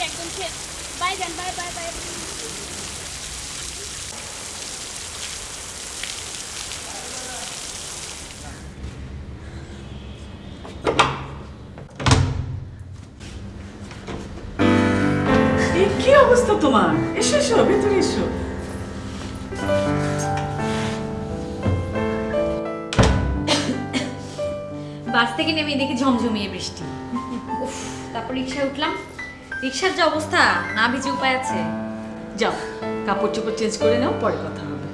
একদম শেষ। বাই জান, বাই বাই বাই। কি অবস্থা তোমার? এসো এসো, ভেতরে এসো। বাস থেকে নেমে দেখি ঝমঝমিয়ে বৃষ্টি। উফ, তারপর রিক্সায় উঠলাম। রিক্সার যে অবস্থা, না ভিজে উপায় আছে? যাও কাপড় চোপড় চেঞ্জ করে নাও, পরে কথা হবে।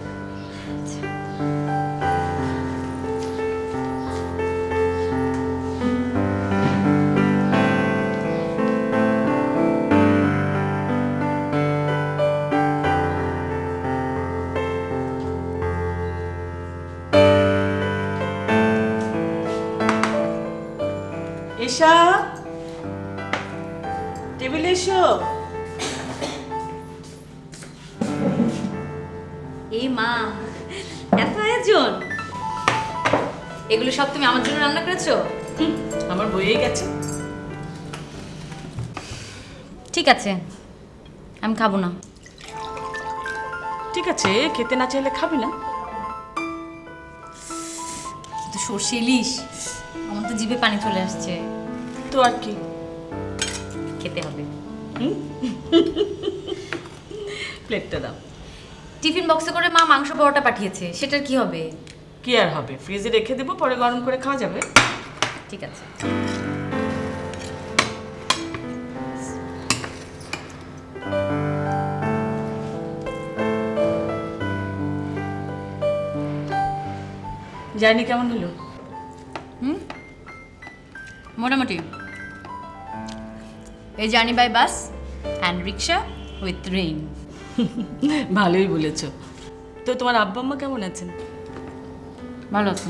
এসা, টেবিলে এসো। এই মা, এত আয়োজন! এগুলো সব তুমি আমার জন্য রান্না করেছো? আমার বইয়ে গেছে। ঠিক আছে, আমি খাবো না। ঠিক আছে, খেতে না চাইলে খাবি না। কিন্তু সর্ষে ইলিশ, আমার তো জিভে পানি চলে আসছে। তো আর কি, খেতে হবে। প্লেটটা দাও। টিফিন বক্সে করে মা মাংস পরোটা পাঠিয়েছে, সেটার কি হবে? কি আর হবে, ফ্রিজে রেখে দেবো, পরে গরম করে খাওয়া যাবে। ঠিক আছে। জার্নি কেমন হলো? মোটামুটি। এই journey by bus and rickshaw with rain. ভালোই বলেছো। তো তোমার আব্বা আম্মা কেমন আছেন? ভালো আছে।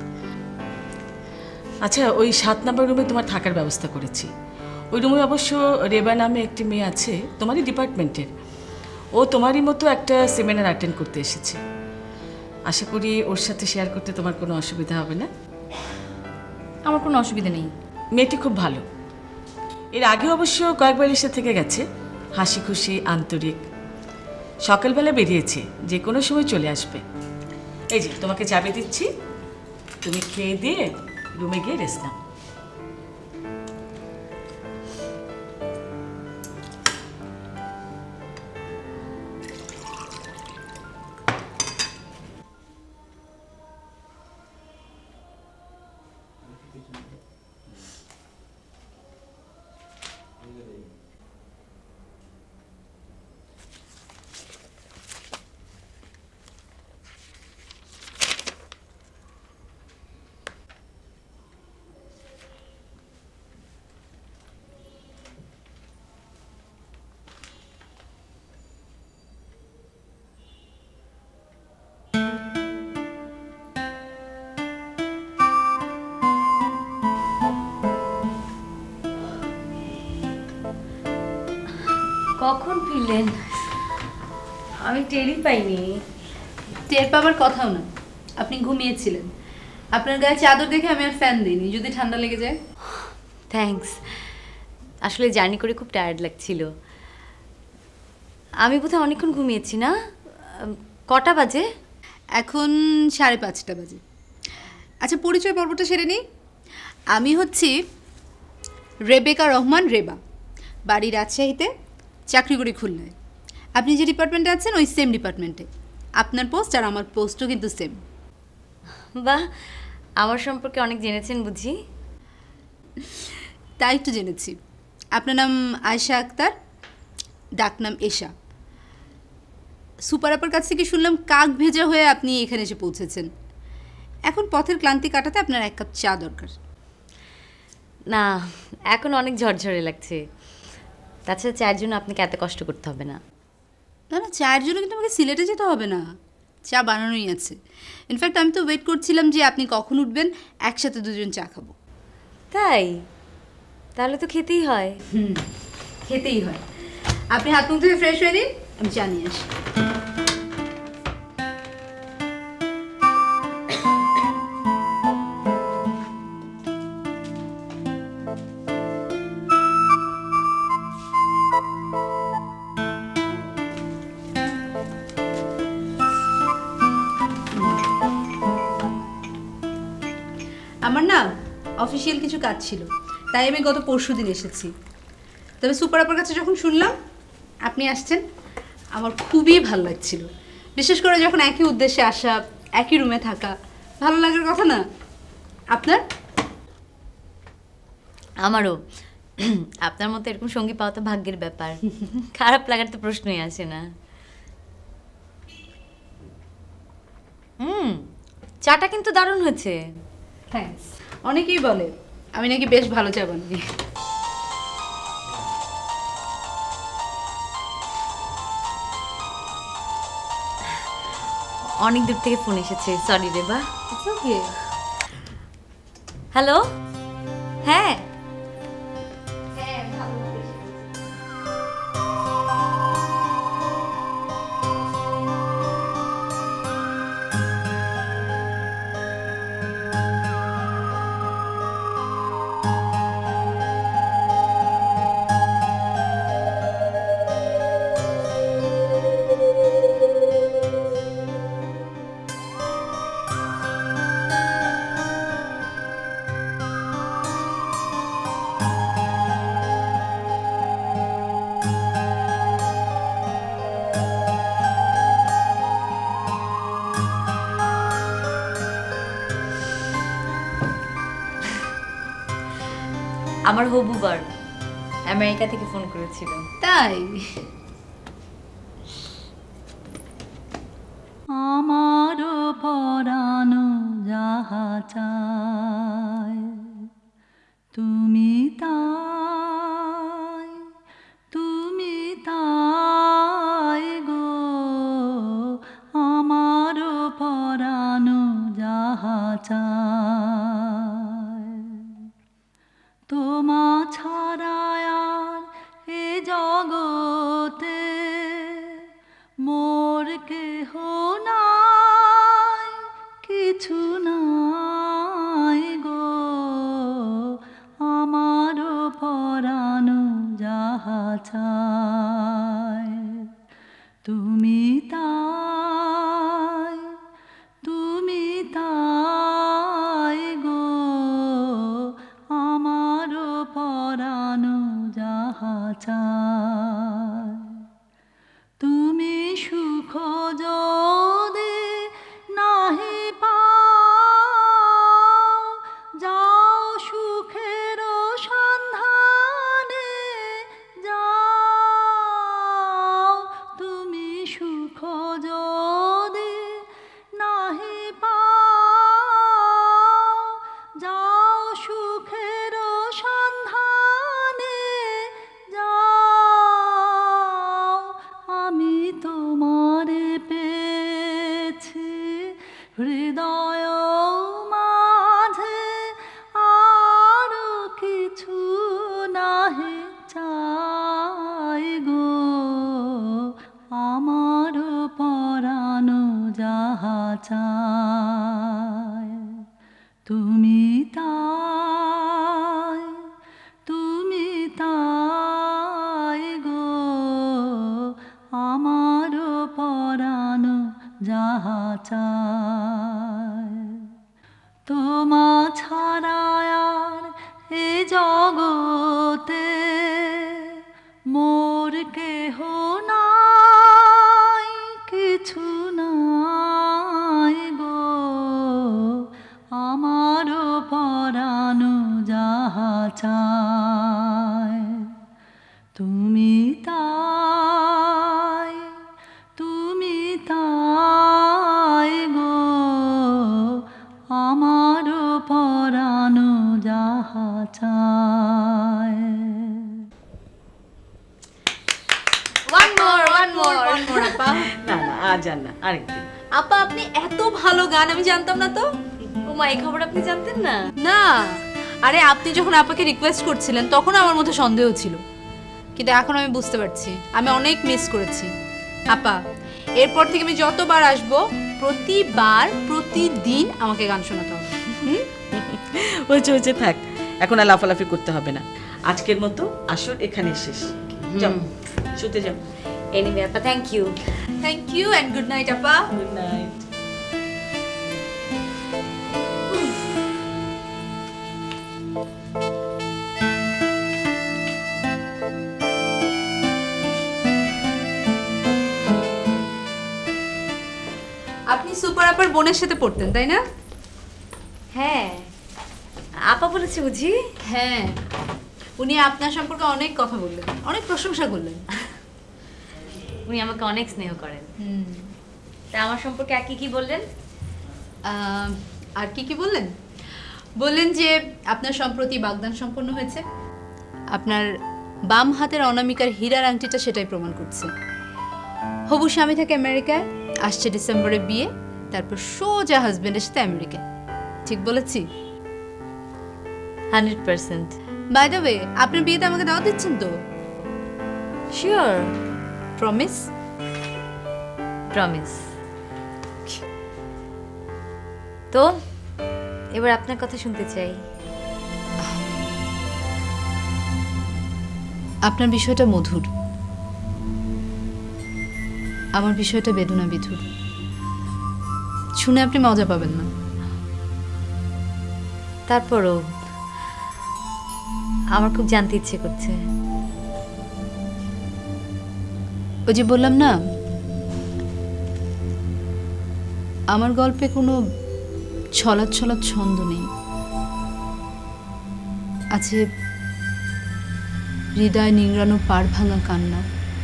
আচ্ছা, ওই 7 নম্বর রুমে তোমার থাকার ব্যবস্থা করেছি। ওই রুমে অবশ্য রেবা নামে একটি মেয়ে আছে, তোমারই ডিপার্টমেন্টের। ও তোমারই মতো একটা সেমিনার অ্যাটেন্ড করতে এসেছে। আশা করি ওর সাথে শেয়ার করতে তোমার কোনো অসুবিধা হবে না। আমার কোনো অসুবিধা নেই। মেয়েটি খুব ভালো। এর আগে অবশ্য কয়েকবার এসে থেকে গেছে, হাসি খুশি, আন্তরিক। সকালবেলা বেরিয়েছে, যে কোনো সময় চলে আসবে। এই যে তোমাকে চাবি দিচ্ছি, তুমি খেয়ে দিয়ে রুমে গিয়ে রেস্ট নাও। কখন ফিরলেন? আমি টেরই পাইনি। টের পাবার কথাও না, আপনি ঘুমিয়েছিলেন। আপনার গায়ে চাদর দেখে আমি আর ফ্যান দিইনি, যদি ঠান্ডা লেগে যায়। থ্যাঙ্কস। আসলে জার্নি করে খুব টায়ার্ড লাগছিল। আমি বোধহয় অনেকক্ষণ ঘুমিয়েছি না? কটা বাজে? এখন 5:30 বাজে। আচ্ছা, পরিচয় পর্বটা সেরে নিই। আমি হচ্ছি রেবেকা রহমান, রেবা। বাড়ি রাজশাহীতে, চাকরি করি খুলনায়। আপনি যে ডিপার্টমেন্টে আছেন ওই সেম ডিপার্টমেন্টে। আপনার পোস্ট আর আমার পোস্টও কিন্তু সেম। বাহ, আমার সম্পর্কে অনেক জেনেছেন বুঝি? তাই তো জেনেছি। আপনার নাম আয়েশা আক্তার, ডাকনাম এশা। সুপার আপার কাছ থেকে শুনলাম কাক ভেজা হয়ে আপনি এখানে এসে পৌঁছেছেন। এখন পথের ক্লান্তি কাটাতে আপনার 1 কাপ চা দরকার। না, এখন অনেক ঝরঝরে লাগছে। তাছাড়া চায়ের জন্য আপনাকে এত কষ্ট করতে হবে না। না না, চায়ের জন্য কিন্তু আমাকে সিলেটে যেতে হবে না, চা বানানোই আছে। ইনফ্যাক্ট আমি তো ওয়েট করছিলাম যে আপনি কখন উঠবেন, একসাথে দুজন চা খাবো। তাই? তাহলে তো খেতেই হয়। খেতেই হয়। আপনি হাত মুখ ধুয়ে ফ্রেশ হয়ে নিন, আমি চা নিয়ে আসি। আমার না অফিসিয়াল কিছু কাজ ছিল, তাই আমি গত পরশুদিন এসেছি। তবে সুপার আপার কাছে যখন শুনলাম আপনি আসছেন, আমার খুবই ভালো লাগছিল। বিশেষ করে যখন একই উদ্দেশ্যে আসা, একই রুমে থাকা, ভালো লাগার কথা না? আপনার? আমারও। আপনার মতো এরকম সঙ্গী পাওয়া তো ভাগ্যের ব্যাপার। খারাপ লাগার তো প্রশ্নই আসে না। চাটা কিন্তু দারুণ হয়েছে। থ্যাঙ্কস। অনেকেই বলে আমি নাকি বেশ ভালো চা বানাই। অনেক দূর থেকে ফোন এসেছে, sorry Reba. It's okay. Hello, হ্যাঁ আমার হবু বর আমেরিকা থেকে ফোন করেছিল। তাই? আমারও পরানো যাহা চায় তুমি তাই, তুমি তাই গো। আমারও পরানো যাহা চায় তোমা ছাড়া আর এ জগতে মোর কেহ নাই, কিছু নাই গো। আমারও পরানো যাহা চায় তুমি তাই, তুমি তাই গো। আমারও পরানো যাহা চায় তুমি সুখ যদি নাহি পাও, যাও সুখের সন্ধানে যাও। তুমি সুখ যদি নাহি পাও, যাও সুখের সন্ধানে যাও। আমি তোমারে পেয়েছি হৃদয় মাঝে, আর কিছু নাহি চাই গো। আমার পরানো যাহা চায় তুমি তাই, তুমি তাই গো। আমার পরানো যাহা চায় তোমা ছাড়া আর এ জগতে মোর কেহ নাই, কিছু নাই গো। আমার পরানো যাহা চায় তুমি তাই, তুমি তাই গো। আমার পরানো যাহা চায়। ওয়ান মোর আপা। না না, আজ আর না, আরেকদিন। আপা আপনি এত ভালো গান আমি জানতাম না তো। ওমা, এই খবর আপনি জানতেন না? না, আরে আপনি যখন আপাকে রিকোয়েস্ট করছিলেন তখন আমার মধ্যে সন্দেহ ছিল, কিন্তু এখন আমি বুঝতে পারছি আমি অনেক মিস করেছি। আপা, এরপর থেকে আমি যতবার আসবো প্রতিবার প্রতিদিন আমাকে গান শোনাতে হবে। হয়েছে থাক, এখন আর লাফালাফি করতে হবে না। আজকের মতো আসর এখানে শেষ। যাও শুতে যাও। এনিওয়ে আপা, thank you. Thank you and good night আপা। Good night. আপনি সুপার আপার বোনের সাথে পড়তেন তাই না? হ্যাঁ, আপা বলেছে বুঝি? হ্যাঁ, উনি আপনার সম্পর্কে অনেক কথা বললেন, অনেক প্রশংসা করলেন। উনি আমাকে অনেক স্নেহ করেন। তা আমার সম্পর্কে আর কি বললেন? আর কি বললেন? বললেন যে আপনার সম্প্রতি বাগদান সম্পন্ন হয়েছে, আপনার বাম হাতের অনামিকার হীরার আংটিটা সেটাই প্রমাণ করছে। হবু স্বামী থাকে আমেরিকায়, আসছে ডিসেম্বরে বিয়ে, তারপর সোজা হাজবেন্ডের সাথে আমেরিকায়। ঠিক বলেছি? 100%। বাই দ্য ওয়ে, আপনার বিয়েতে আমাকে দাওয়াত দিচ্ছেন তো? শিওর। প্রমিস? প্রমিস। তো এবার আপনার কথা শুনতে চাই। আপনার বিষয়টা মধুর, আমার বিষয়টা বেদনা বিধুর। শুনে আপনি মজা পাবেন না। তারপরও আমার খুব জানতে ইচ্ছে করছে। ওই যে বললাম না, আমার গল্পে কোনো ছলাৎ ছলাৎ ছন্দ নেই, আছে হৃদয় নিংড়ানো পাড় ভাঙা কান্না।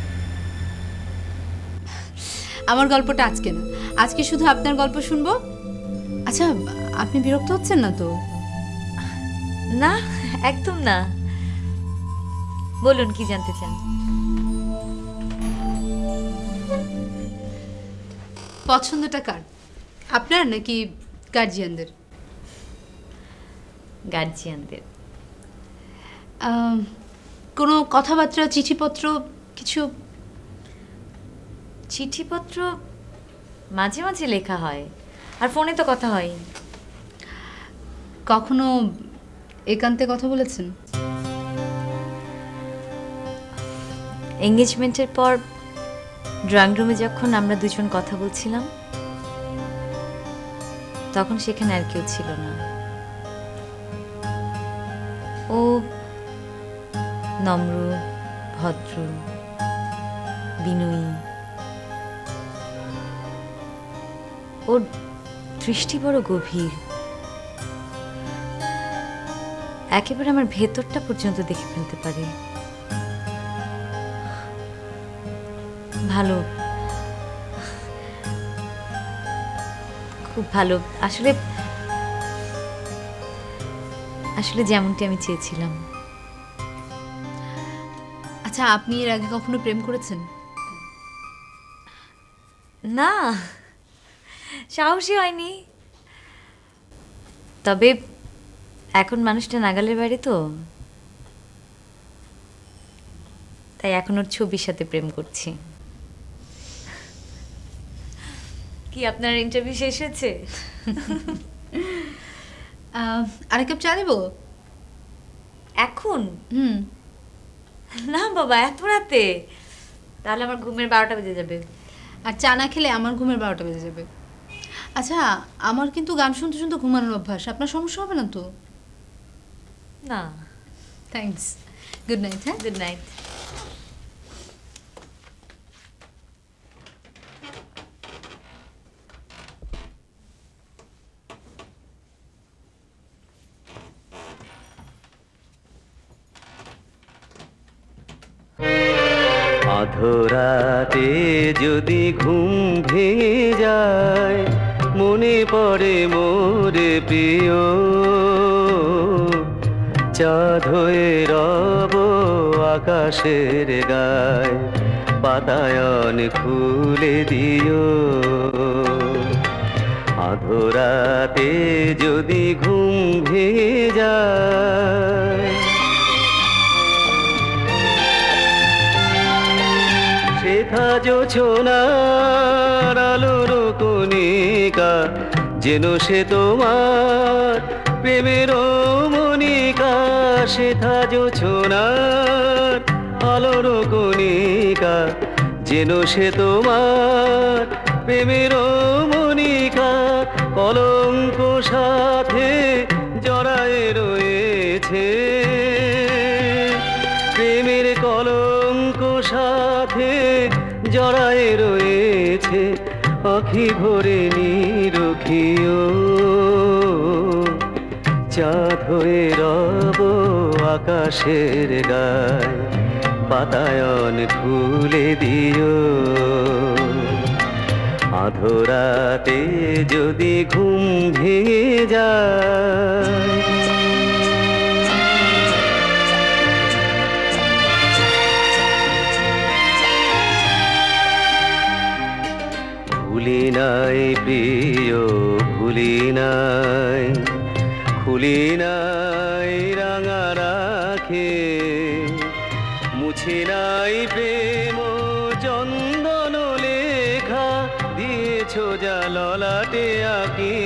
আমার গল্পটা আজকে না, আজকে শুধু আপনার গল্প শুনবো। আচ্ছা, আপনি বিরক্ত হচ্ছেন না তো? না, একদম না। বলুন কি জানতে চান? পছন্দটা কার, আপনার নাকি গার্জিয়ানদের? গার্জিয়ানদের। কোনো কথাবার্তা, চিঠিপত্র কিছু? চিঠিপত্র মাঝে মাঝে লেখা হয়, আর ফোনে তো কথা হয়। কখনো একান্তে কথা বলেছেন? এঙ্গেজমেন্টের পর ড্রয়িং রুমে যখন আমরা দুজন কথা বলছিলাম, তখন সেখানে আর কেউ ছিল না। ও নম্র, ভদ্র, বিনয়ী। ওর দৃষ্টি বড় গভীর, একেবারে আমার ভেতরটা পর্যন্ত দেখে ফেলতে পারে। ভালো, খুব ভালো। আসলে আসলে যেমনটি আমি চেয়েছিলাম। আচ্ছা, আপনি এর আগে কখনো প্রেম করেছেন? না, সাহসী হয়নি। তবে এখন মানুষটা নাগালের বাইরে তো, তাই এখন ওর ছবির সাথে প্রেম করছি। কি আপনার ইন্টারভিউ শেষ হয়েছে? আরেক কাপ চা দেবো? এখন হুম। না বাবা, এত রাতে তাহলে আমার ঘুমের 12টা বেজে যাবে। আর চা না খেলে আমার ঘুমের 12টা বেজে যাবে। আচ্ছা, আমার কিন্তু গান শুনতে শুনতে ঘুমানোর অভ্যাস, আপনার সমস্যা হবে না তো? না। Thanks, good night. হ্যাঁ, গুড নাইট। আধরাতে যদি ঘুম ভেঙে যায়, মনে পড়ে মোরে প্রিয়, চাঁদ হয়ে রব আকাশের গায়, বাতায়ন খুলে দিও। আধরাতে যদি ঘুম ভেঙে যায়, শেখা জোছনার আলোর কণিকা, যেন সে তোমার প্রেমের মনিকা। শেখা জোছনার আলোর কণিকা, যেন সে তোমার প্রেমের মনিকা। কলঙ্ক সাথে জড়ায় রয়েছে আখি ভরে নিরখিও, চাঁদ হয়ে রব আকাশের গায়, বাতায়ন খুলে দিও। আধরাতে যদি ঘুম ভেঙে যায়, ভুলি নাই প্রিয়, ভুলি নাই, খুলি নাই রাঙা রাখে, মুছি নাই প্রেম চন্দন লেখা, দিয়েছ যা ললাটে আঁকি।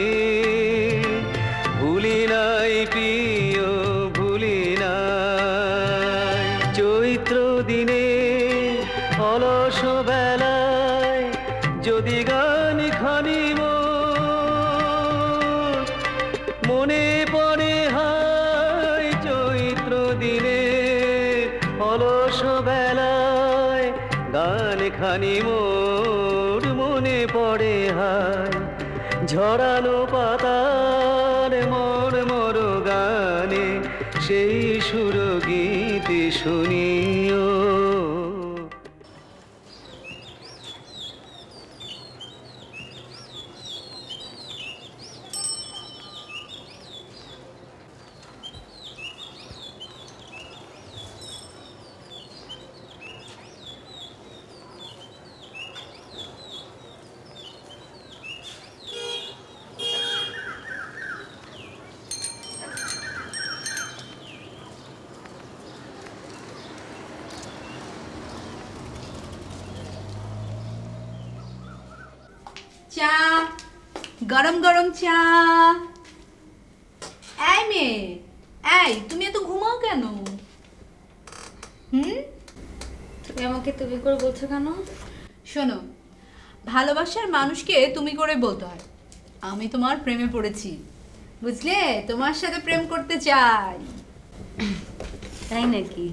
ভুলি নাই প্রিয়, ভুলি নাই, চৈত্র দিনে অলস বেলায় যদি গান খানি মনে পড়ে হায়, চৈত্র দিনে অলস বেলায় গান খানি মোর মনে পড়ে হায়। ঝরানো পাতার মর মর গানে সেই সুর গীতি শুনিও। চা, গরম গরম চা। এই মেয়ে, এই তুমি এত ঘুমাও কেন? তুমি আমাকে তুমি করে বলছো কেন? শোনো, ভালোবাসার মানুষকে তুমি করে বলতে হয়। আমি তোমার প্রেমে পড়েছি, বুঝলে? তোমার সাথে প্রেম করতে চাই। তাই নাকি?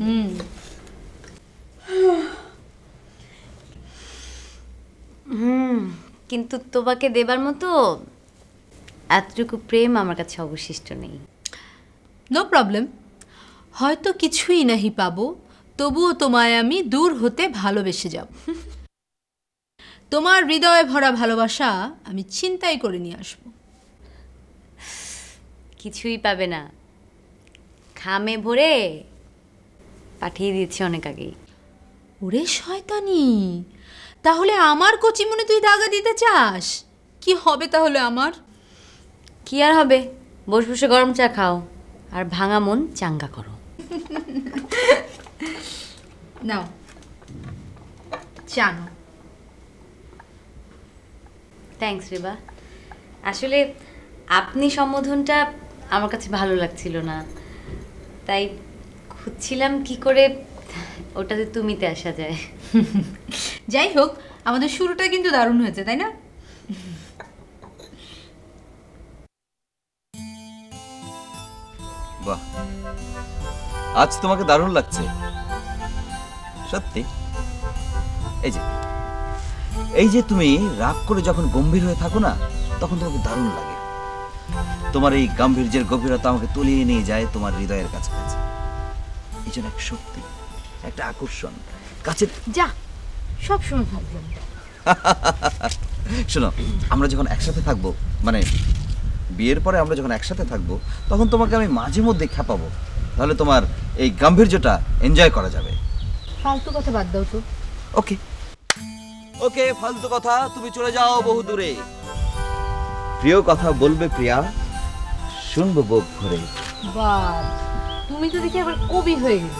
কিন্তু তোমাকে দেবার মতো এতটুকু প্রেম আমার কাছে অবশিষ্ট নেই। নো প্রবলেম, হয়তো কিছুই নাহি পাবো, তবুও তোমায় আমি দূর হতে ভালোবেসে যাব। তোমার হৃদয়ে ভরা ভালোবাসা আমি চিন্তাই করে নিয়ে আসবো। কিছুই পাবে না, খামে ভরে পাঠিয়ে দিয়েছি অনেক আগেই। ওরে শয়তানি, তাহলে আমার কচি মনে তুই দাগা দিতে চাস? কি হবে তাহলে আমার? কি আর হবে, বসে বসে গরম চা খাও আর ভাঙা মন চাঙ্গা করো। নাও চা নাও। থ্যাঙ্কস রেবা। আসলে আপনি সম্বোধনটা আমার কাছে ভালো লাগছিল না, তাই খুঁজছিলাম কি করে ওটাতে তুমিতে আসা যায়। যাই হোক, আমাদের শুরুটা কিন্তু দারুণ হয়েছে, তাই না? বাহ, আজ তোমাকে দারুণ লাগছে সত্যি। এই যে তুমি রাগ করে যখন গম্ভীর হয়ে থাকো না, তখন তোমাকে দারুণ লাগে। তোমার এই গাম্ভীর্যের গভীরতা আমাকে তলিয়ে নিয়ে যায় তোমার হৃদয়ের কাছাকাছি। এই জন্য এক শক্তি, একটা আকর্ষণ কাছে। যা, সব সময় থাকবো। শোনো, আমরা যখন একসাথে থাকবো, মানে বিয়ের পরে আমরা যখন একসাথে থাকবো, তখন তোমাকে আমি মাঝে মধ্যে খেপাবো, তাহলে তোমার এই গাম্ভীর্যটা এনজয় করা যাবে। ফালতু কথা বাদ দাও তো। ওকে ওকে, ফালতু কথা তুমি চলে যাও বহু দূরে। প্রিয় কথা বলবে প্রিয়া, শুনবো বুক ভরে। বাহ, তুমি তো দেখি আবার কবি হয়ে গেলে।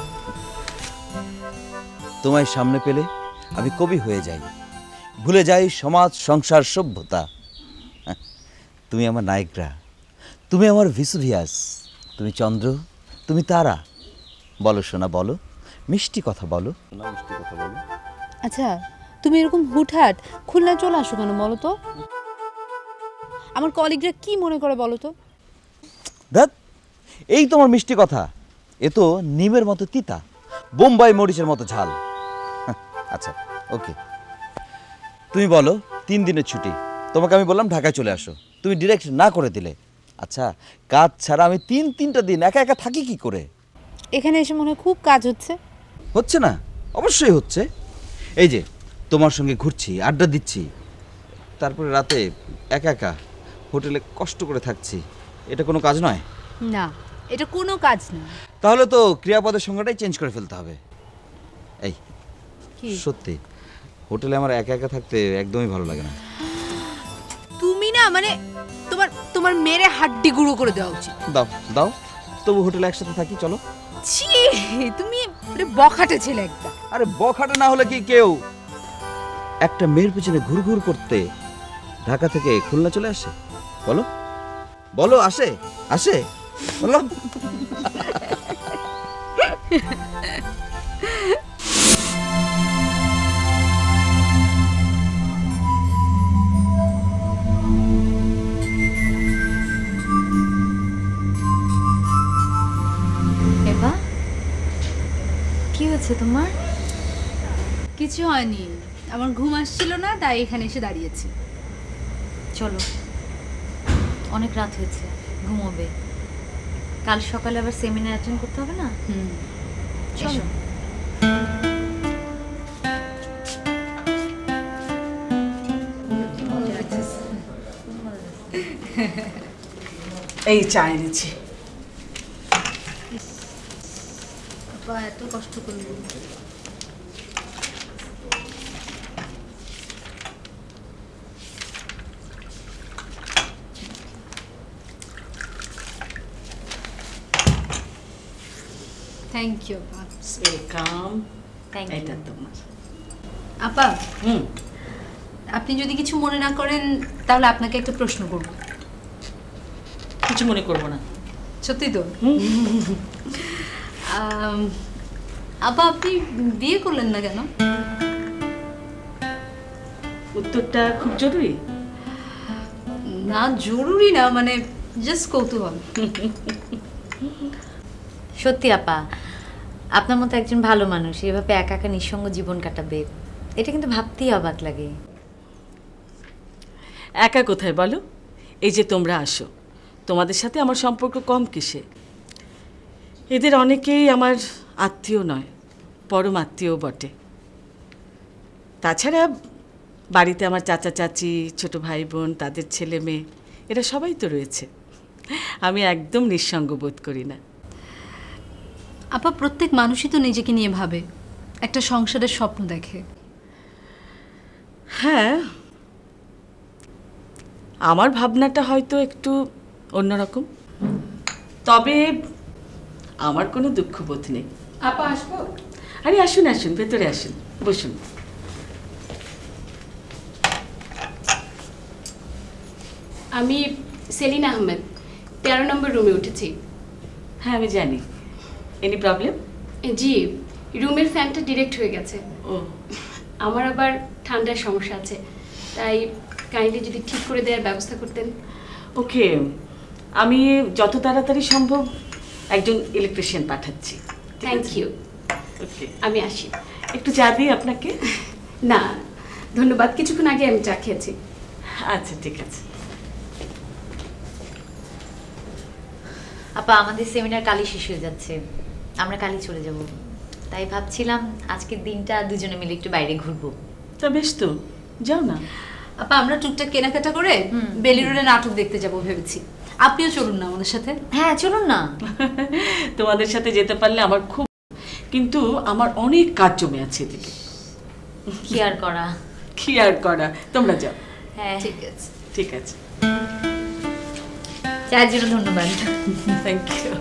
তোমায় সামনে পেলে আমি কবি হয়ে যাই, ভুলে যাই সমাজ সংসার সভ্যতা। তুমি আমার নায়িকা, তুমি আমার ভিসুভিয়াস, তুমি চন্দ্র, তুমি তারা। বলো সোনা, বলো মিষ্টি কথা বলো। মিষ্টি কথা বলো। আচ্ছা, তুমি এরকম হুটহাট খুলনা চলে আসো কেন বলো তো? আমার কলিগরা কি মনে করে বলো তো? দেখ, এই তোমার মিষ্টি কথা, এ তো নিমের মতো তিতা, বোম্বাই মরিচের মতো ঝাল। আচ্ছা ওকে, তুমি বলো 3 দিনের ছুটি, তোমাকে আমি বললাম ঢাকায় চলে আসো, তুমি ডিরেক্ট না করে দিলে। আচ্ছা, কাজ ছাড়া আমি তিনটা দিন একা একা থাকি কি করে? এখানে এসে মনে হয় খুব কাজ হচ্ছে। হচ্ছে না? অবশ্যই হচ্ছে। এই যে তোমার সঙ্গে ঘুরছি, আড্ডা দিচ্ছি, তারপরে রাতে একা একা হোটেলে কষ্ট করে থাকছি, এটা কোনো কাজ নয়? না, এটা কোনো কাজ না। তাহলে তো ক্রিয়াপদের সংজ্ঞাটাই চেঞ্জ করে ফেলতে হবে। এই সত্যি হোটেলে আমার একা একা থাকতে একদমই ভালো লাগে না। তুমি না মানে তোমার মেরে হাড্ডি গুঁড়ো করে দেওয়া উচিত। দাও দাও, তবু হোটেলে একসাথে থাকি, চলো। ছি, তুমি বখাটে ছেলে একটা। আরে বখাটে না হলে কি কেউ একটা মেয়ের পিছনে ঘুরঘুর করতে ঢাকা থেকে খুলনা চলে আসে? বলো বলো, আসে আসে বলো। এবা, কি হয়েছে তোমার? কিছু হয়নি, আমার ঘুম আসছিল না তাই এখানে এসে দাঁড়িয়েছি। চলো, অনেক রাত হয়েছে, ঘুমোবে। কাল সকালে আবার সেমিনার অ্যাটেন্ড করতে হবে না? চলো। এই চা এনেছি। এত কষ্ট করবো? থ্যাংক ইউ আপা। ওয়েলকাম। থ্যাংক এটা ইউ। তোমার। আপা, হুম, আপনি যদি কিছু মনে না করেন তাহলে আপনাকে একটা প্রশ্ন করব। কিছু মনে করবো না। সত্যি তো? আপা, আপনি বিয়ে করলেন না কেন? উত্তরটা খুব জরুরি। না জরুরি না, মানে জাস্ট কৌতূহল। সত্যি আপা, আপনার মতো একজন ভালো মানুষ এভাবে একা একা নিঃসঙ্গ জীবন কাটাবে, এটা কিন্তু ভাবতেই অবাক লাগে। একা কোথায় বলো? এই যে তোমরা আসো, তোমাদের সাথে আমার সম্পর্ক কম কিসে? এদের অনেকেই আমার আত্মীয় নয়, পরম আত্মীয় বটে। তাছাড়া বাড়িতে আমার চাচা চাচি, ছোট ভাই বোন, তাদের ছেলে মেয়ে, এরা সবাই তো রয়েছে। আমি একদম নিঃসঙ্গ বোধ করি না। আপা, প্রত্যেক মানুষই তো নিজেকে নিয়ে ভাবে, একটা সংসারের স্বপ্ন দেখে। হ্যাঁ, আমার ভাবনাটা হয়তো একটু অন্যরকম, তবে আমার কোনো দুঃখবোধ নেই। আপা আসবো? আরে আসুন আসুন, ভেতরে আসুন, বসুন। আমি সেলিনা আহমেদ, 13 নম্বর রুমে উঠেছি। হ্যাঁ আমি জানি। Any problem? জি, রুমের ফ্যানটা ডিরেক্ট হয়ে গেছে। ও, আমার আবার ঠান্ডার সমস্যা আছে, তাই কাইন্ডলি যদি ঠিক করে দেওয়ার ব্যবস্থা করতেন। ওকে, আমি যত তাড়াতাড়ি সম্ভব একজন ইলেকট্রিশিয়ান পাঠাচ্ছি। Thank you. ওকে, আমি আসি। একটু চা দিই আপনাকে? না ধন্যবাদ, কিছুক্ষণ আগে আমি চা খেয়েছি। আচ্ছা ঠিক আছে। আপা, আমাদের সেমিনার কালই শেষ হয়ে যাচ্ছে, আমরা কালই চলে যাব। তাই ভাবছিলাম আজকের দিনটা দুজনে মিলে একটু বাইরে ঘুরবো। তা বেশ তো, যাও না। আপা, আমরা টুকটাক কেনাকাটা করে বেলি রোডে নাটক দেখতে যাব ভেবেছি। আপনিও চলুন না আমাদের সাথে। হ্যাঁ চলুন না। তোমাদের সাথে যেতে পারলে আমার খুব, কিন্তু আমার অনেক কাজ জমে আছে এদিকে। কি আর করা। কি আর করা, তোমরা যাও। হ্যাঁ ঠিক আছে। ঠিক আছে, চায়ের জন্য ধন্যবাদ। Thank you.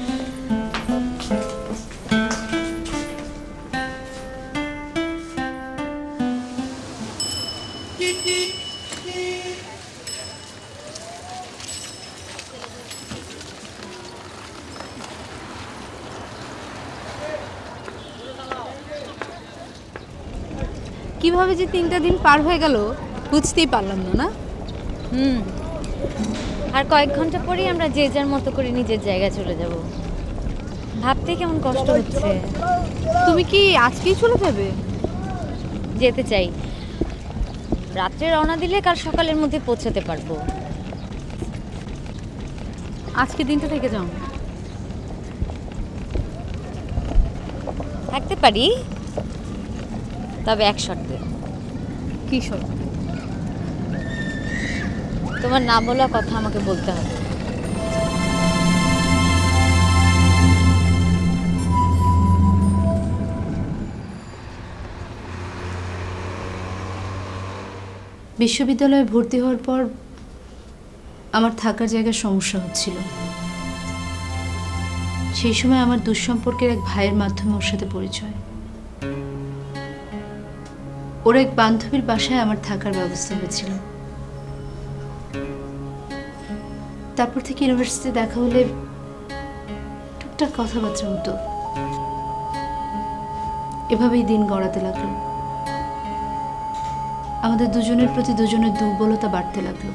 কিভাবে যে 3টা দিন পার হয়ে গেল বুঝতেই পারলাম না। না আর কয়েক ঘন্টা পরেই আমরা যে যার মতো করে নিজের জায়গায় চলে যাব। ভাবতে কেমন কষ্ট হচ্ছে। তুমি কি আজকেই চলে যাবে? যেতে চাই, রাত্রে রওনা দিলে কাল সকালের মধ্যে পৌঁছাতে পারবো। আজকে দিনটা থেকে যাও। থাকতে পারি, তবে এক শর্তে। কি শর্ত? তোমার না বলা কথা আমাকে বলতে হবে। বিশ্ববিদ্যালয়ে ভর্তি হওয়ার পর আমার থাকার জায়গার সমস্যা হচ্ছিল। সেই সময় আমার দুঃসম্পর্কের এক ভাইয়ের মাধ্যমে ওর সাথে পরিচয়। ওর এক বান্ধবীর বাসায় আমার থাকার ব্যবস্থা হয়েছিল। তারপর থেকে ইউনিভার্সিটিতে দেখা হলে টুকটাক কথাবার্তা হতো। এভাবেই দিন গড়াতে লাগলো। আমাদের দুজনের প্রতি দুজনের দুর্বলতা বাড়তে লাগলো।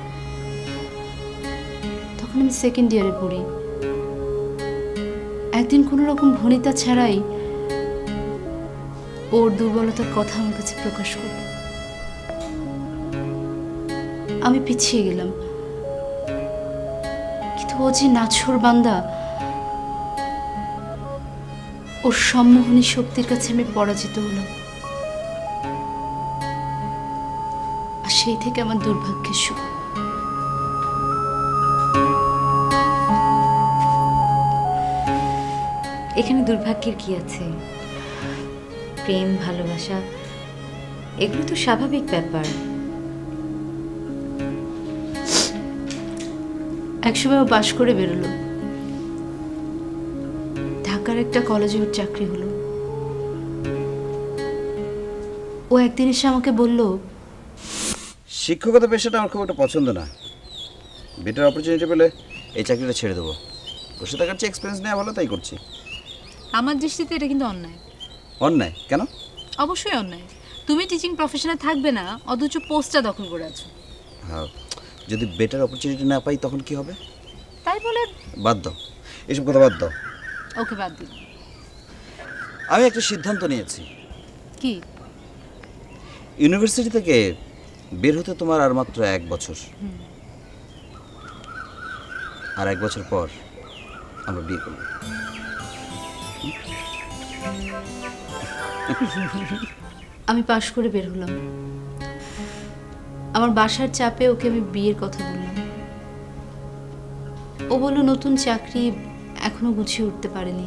তখন আমি সেকেন্ড ইয়ারে পড়ি। একদিন কোনো রকম ভনিতা ছাড়াই ওর দুর্বলতার কথা আমার কাছে প্রকাশ করল। আমি পিছিয়ে গেলাম, কিন্তু ও যে নাছোড় বান্দা, ওর সম্মোহনী শক্তির কাছে আমি পরাজিত হলাম। আর সেই থেকে আমার দুর্ভাগ্যের শুরু। এখানে দুর্ভাগ্যের কি আছে? প্রেম, ভালোবাসা এগুলো তো স্বাভাবিক ব্যাপার। একসময় ও পাশ করে বেরোলো। ঢাকার একটা কলেজে ওর চাকরি হলো। ও একদিন এসে আমাকে বলল, শিক্ষকতা পেশাটা আমার খুব একটা পছন্দ না। বেটার অপরচুনিটি পেলে এই চাকরিটা ছেড়ে দেবো। বসে থাকার চেয়ে এক্সপিরিয়েন্স নেওয়া ভালো, তাই করছি। আমার দৃষ্টিতে এটা কিন্তু অন্যায়। অন্যায় কেন? অবশ্যই অন্যায়। তুমি টিচিং প্রফেশনে থাকবে না, অথচ পোস্টটা দখল করে আছো। হ্যাঁ, যদি বেটার অপরচুনিটি না পাই তখন কি হবে? তাই বলে বাদ দাও, এসব কথা বাদ দাও। ওকে, বাদ দিন। আমি একটা সিদ্ধান্ত নিয়েছি। কি? ইউনিভার্সিটি থেকে বের হতে তোমার আর মাত্র 1 বছর। আর 1 বছর পর আমরা বিয়ে করব। আমি পাশ করে বের হলাম। আমার বাসার চাপে ওকে আমি বিয়ের কথা বললাম। ও বলল নতুন চাকরি, এখনো গুছিয়ে উঠতে পারেনি।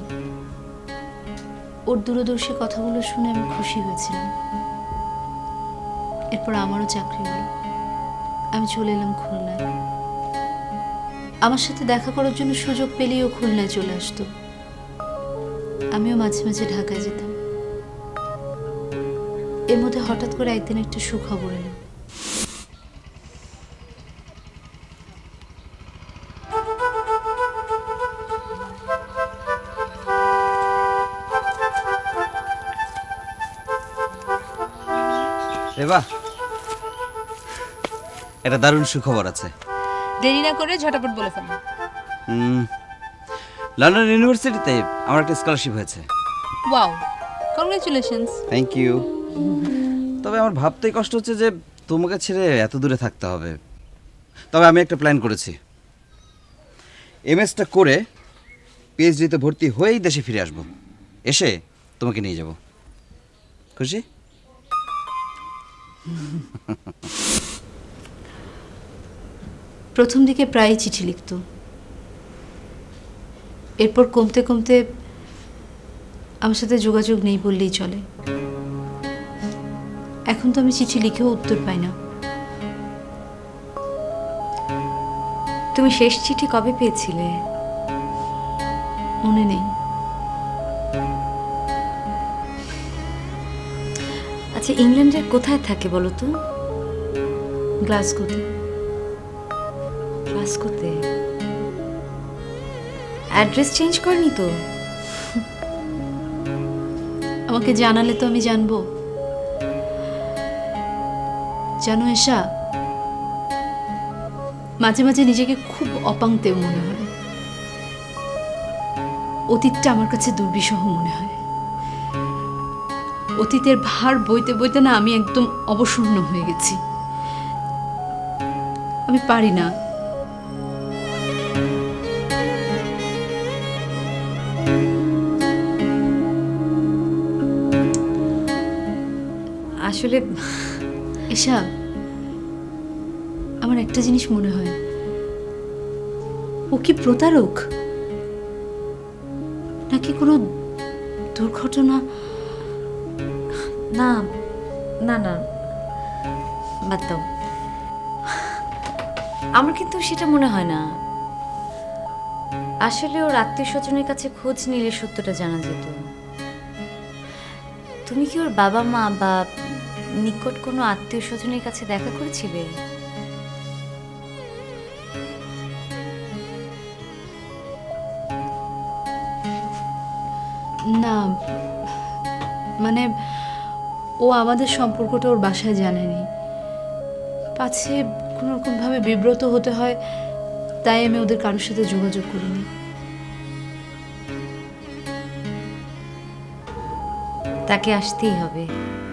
ওর দূরদর্শী কথাগুলো শুনে আমি খুশি হয়েছিলাম। এরপর আমারও চাকরি হলো। আমি চলে এলাম খুলনায়। আমার সাথে দেখা করার জন্য সুযোগ পেলেই ও খুলনায় চলে আসতো। আমিও মাঝে মাঝে ঢাকায় যেতাম। এর মধ্যে হঠাৎ করে একদিন একটা সুখবর এলো। রেবা, এটা দারুণ সুখবর আছে। দেরি না করে ঝটাপট বলে ফেলো। লন্ডন ইউনিভার্সিটিতে আমার একটা স্কলারশিপ হয়েছে। Wow, congratulations. Thank you. তবে আমার ভাবতেই কষ্ট হচ্ছে যে তোমাকে ছেড়ে এত দূরে থাকতে হবে। তবে আমি একটা প্ল্যান করেছি। এমএসটা করে পিএইচডিতে ভর্তি হয়েই দেশে ফিরে আসব। এসে তোমাকে নিয়ে যাব। খুশি? প্রথম দিকে প্রায়ই চিঠি লিখত। এরপর কমতে কমতে আমার সাথে যোগাযোগ নেই বললেই চলে। এখন তো আমি চিঠি লিখেও উত্তর পাই না। তুমি শেষ চিঠি কবে পেয়েছিলে? মনে নেই। আচ্ছা, ইংল্যান্ডের কোথায় থাকে বলো তো? গ্লাসগোতে। গ্লাসগোতে? অ্যাড্রেস চেঞ্জ করনি তো? আমাকে জানালে তো আমি জানবো। জানো এশা, মাঝে মাঝে নিজেকে খুব অপাংতেও মনে হয়। অতীতটা আমার কাছে দুর্বিষহ মনে হয়। অতীতের ভার বইতে বইতে না আমি একদম অবসন্ন হয়ে গেছি। আমি পারি না। আসলে এসা, আমার একটা জিনিস মনে হয়, ও কি প্রতারক নাকি কোনো দুর্ঘটনা? না না না, বাদ দাও। আমার কিন্তু সেটা মনে হয় না। আসলে ওর আত্মীয় স্বজনের কাছে খোঁজ নিলে সত্যটা জানা যেত। তুমি কি ওর বাবা মা বা নিকট কোনো আত্মীয় স্বজনের কাছে দেখা করেছিলে? না, মানে ও আমাদের সম্পর্কটা ওর বাসায় জানেনি। পাছে কোনো রকমভাবে বিব্রত হতে হয়, তাই আমি ওদের কারোর সাথে যোগাযোগ করিনি। তাকে আসতেই হবে।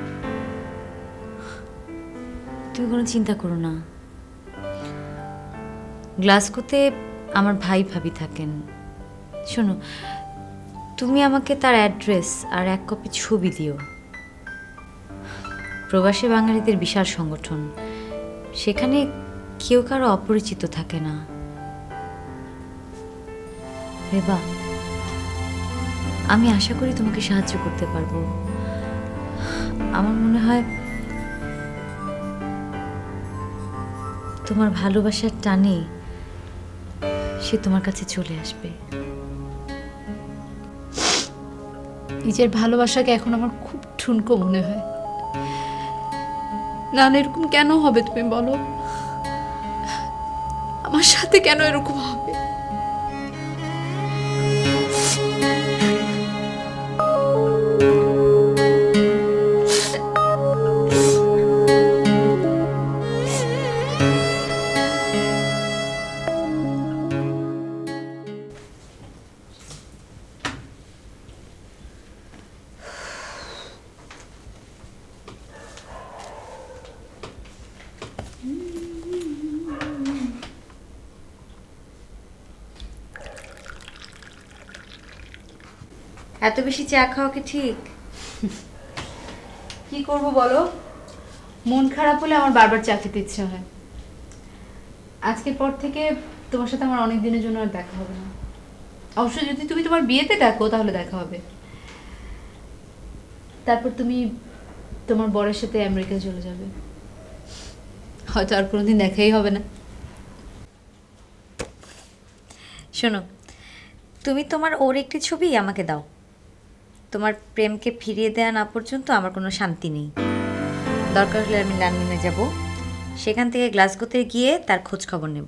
তুমি কোনো চিন্তা করো না। গ্লাসগোতে আমার ভাই ভাবি থাকেন। শোনো, তুমি আমাকে তার অ্যাড্রেস আর 1 কপি ছবি দিও। প্রবাসী বাঙালিদের বিশাল সংগঠন, সেখানে কেউ কারো অপরিচিত থাকে না। রেবা, আমি আশা করি তোমাকে সাহায্য করতে পারবো। আমার মনে হয় তোমার ভালোবাসার টানে সে তোমার কাছে চলে আসবে। নিজের ভালোবাসাকে এখন আমার খুব ঠুনকো মনে হয়। না না, এরকম কেন হবে তুমি বলো? আমার সাথে কেন এরকম হবে? এত বেশি চা খাওয়া কি ঠিক? কি করব বলো, মন খারাপ হলে আমার বারবার চা খেতে ইচ্ছে হয়। আজকের পর থেকে তোমার সাথে আমার অনেক দিনের জন্য আর দেখা হবে না। অবশ্য যদি তুমি তোমার বিয়েতে ডাকো তাহলে দেখা হবে। তারপর তুমি তোমার বরের সাথে আমেরিকায় চলে যাবে, হয়তো আর কোনোদিন দেখাই হবে না। শোনো, তুমি তোমার ওর একটি ছবি আমাকে দাও। তোমার প্রেমকে ফিরিয়ে দেওয়া না পর্যন্ত আমার কোনো শান্তি নেই। দরকার হলে আমি লন্ডনে যাব, সেখান থেকে গ্লাসগোতে গিয়ে তার খোঁজ খবর নেব।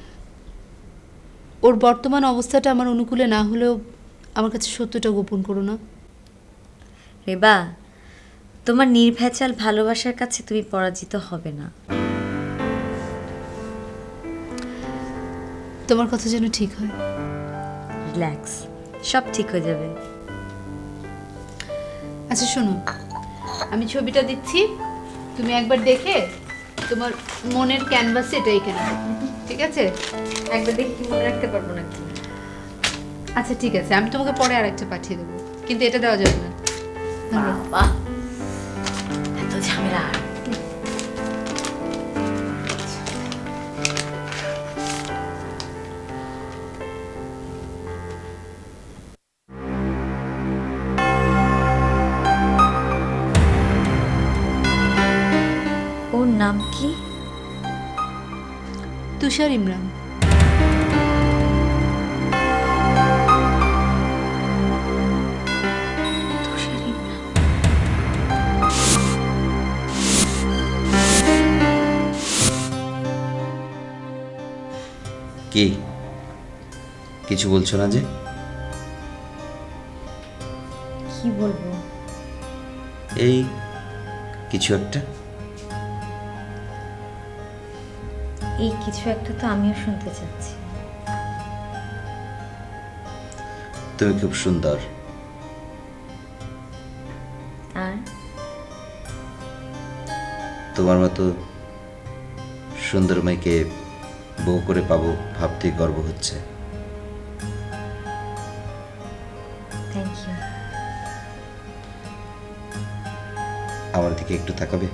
ওর বর্তমান অবস্থাটা আমার অনুকূলে না হলেও আমার কাছে সত্যটা গোপন করো না। রেবা, তোমার নির্ভেজাল ভালোবাসার কাছে তুমি পরাজিত হবে না। তোমার কথা যেন ঠিক হয়। রিল্যাক্স, সব ঠিক হয়ে যাবে। আচ্ছা শোনো, আমি ছবিটা দিচ্ছি, তুমি একবার দেখে তোমার মনের ক্যানভাসে এটা এঁকে নাও, ঠিক আছে? একবার দেখে কি মনে রাখতে পারবো না? আচ্ছা ঠিক আছে, আমি তোমাকে পরে আরেকটা পাঠিয়ে দেবো, কিন্তু এটা দেওয়া যাবে না। বাবা, এত ঝামেলা। ওর নাম কি? তুষার ইমরান। কি কিছু বলছো না যে? কি বলবো? এই কিছু একটা। এই কিছু একটা তো আমিও শুনতে চাচ্ছি। তুমি খুব সুন্দর। আর তোমার মতো সুন্দর মেয়েকে বউ করে পাবো ভাবতেই গর্ব হচ্ছে। Thank you. আমার দিকে একটু তাকাবে?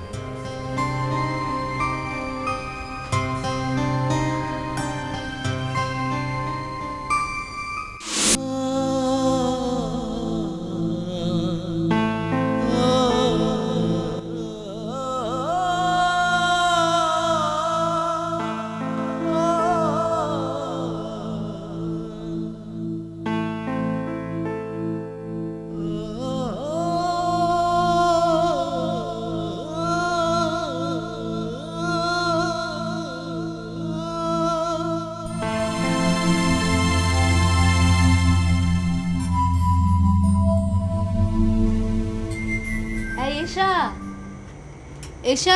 এশা, এশা,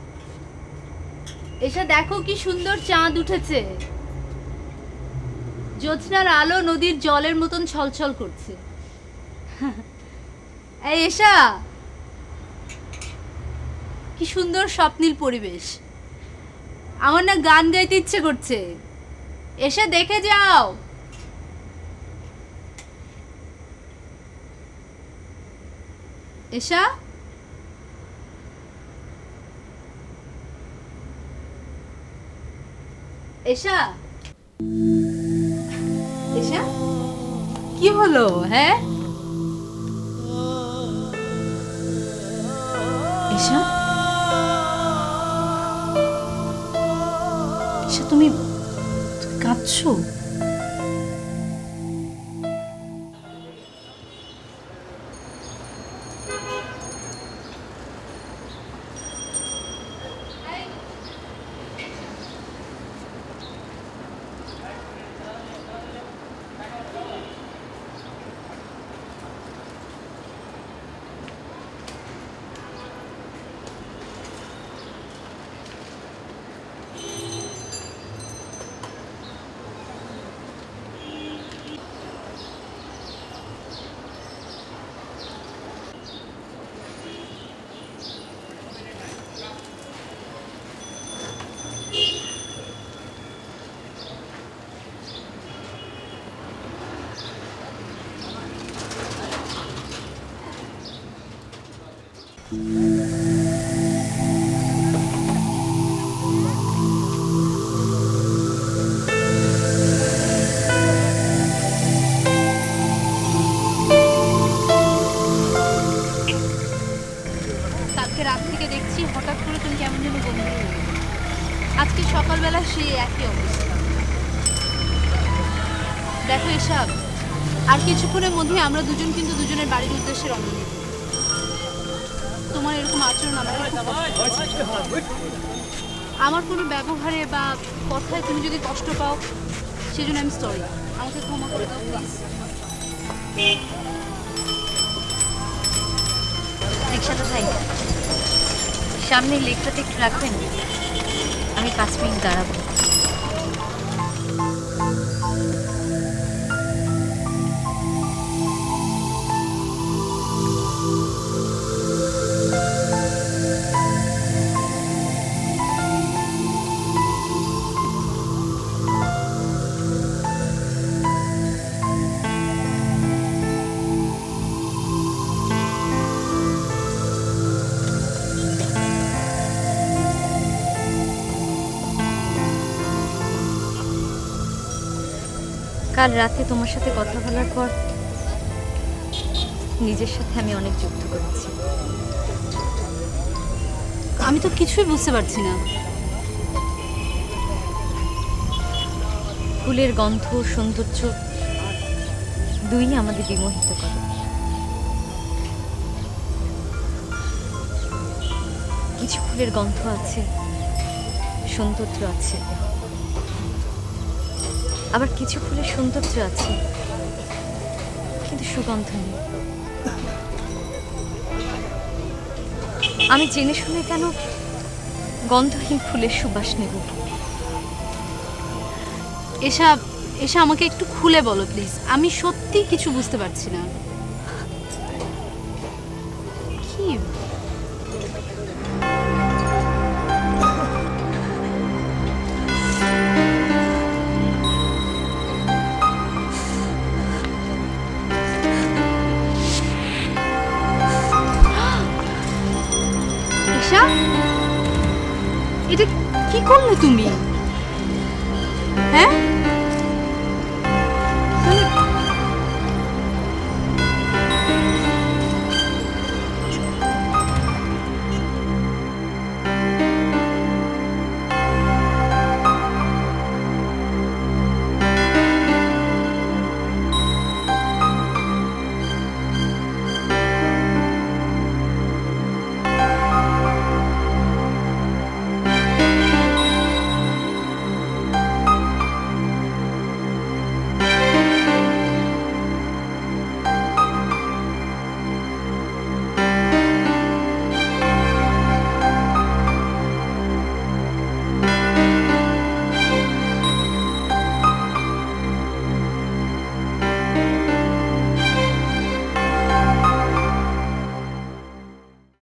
এশা, দেখো কি সুন্দর চাঁদ উঠেছে। জ্যোৎস্নার আলো নদীর জলের মতন ছলছল করছে। এই এশা, কি সুন্দর স্বপ্নীল পরিবেশ। আমার না গান গাইতে ইচ্ছে করছে। এসে দেখে যাও। এশা, এশা, এশা, কি হলো? হ্যাঁ এশা, এশা, তুমি কাঁদছো? কালকে রাত থেকে দেখছি হঠাৎ করে তুমি কেমন যেন গম্ভীর হয়ে গেলে। আজকে সকালবেলা সেই একই অবস্থা। দেখো এসব, আর কিছুক্ষণের মধ্যে আমরা দুজন কিন্তু দুজনের বাড়ির উদ্দেশ্যে রওনা দেব। তোমার এরকম আচরণ আমার আমার কোনো ব্যবহারে বা কথায় তুমি যদি কষ্ট পাও সেজন্য আমি সরি, আমাকে ক্ষমা করে দাও প্লিজ। রিক্সাটা ভাই, সামনে লেকটাতে একটু রাখবেন, আমি 5 মিনিট দাঁড়াবো। কাল রাতে তোমার সাথে কথা বলার পর নিজের সাথে আমি অনেক যুদ্ধ করেছি। আমি তো কিছুই বুঝতে পারছি না। ফুলের গন্ধ, সৌন্দর্য দুই আমাদের বিমোহিত করে। কিছু ফুলের গন্ধ আছে, সৌন্দর্য আছে, আবার কিছু ফুলের সৌন্দর্য আছে কিন্তু সুগন্ধ নেই। আমি জেনে শুনে কেন গন্ধহীন ফুলের সুবাস নেব? এসব এসা আমাকে একটু খুলে বলো প্লিজ, আমি সত্যি কিছু বুঝতে পারছি না। কি করলে তুমি? হ্যাঁ